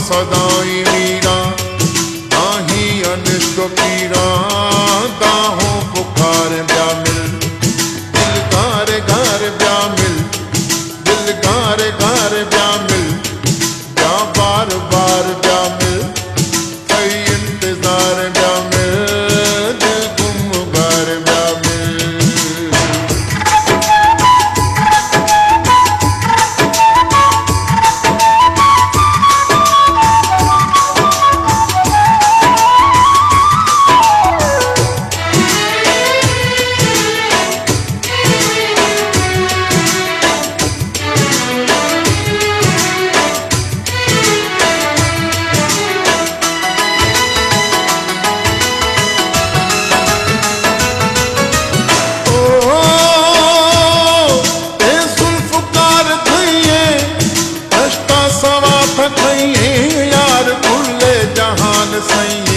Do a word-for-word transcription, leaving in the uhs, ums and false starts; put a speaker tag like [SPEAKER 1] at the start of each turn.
[SPEAKER 1] सदाई मीरा नाही अनिष्ट पीरा दाहो पुकार ब्या मिल दिल गारे गारे ब्या मिल दिल गारे गारे ब्या मिल ब्या बार बार ब्या मिल कई इंतजार ब्या मिल दिल गुम गार ब्या मिल। यार खुले जहान सही